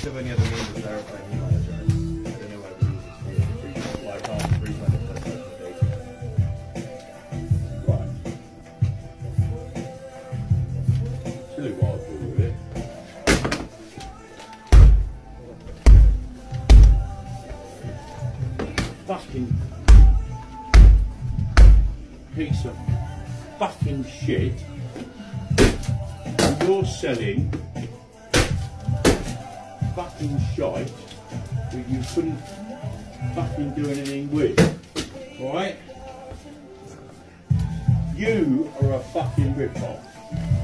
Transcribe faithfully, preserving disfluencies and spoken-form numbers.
think of any other means of verifying email address. I don't know why we use this here. Why can't refund it plus personal data? Right. Tell you what I'll do with it. Fucking piece of fucking shit. You're selling fucking shite that you couldn't fucking do anything with. Right? You are a fucking rip-off.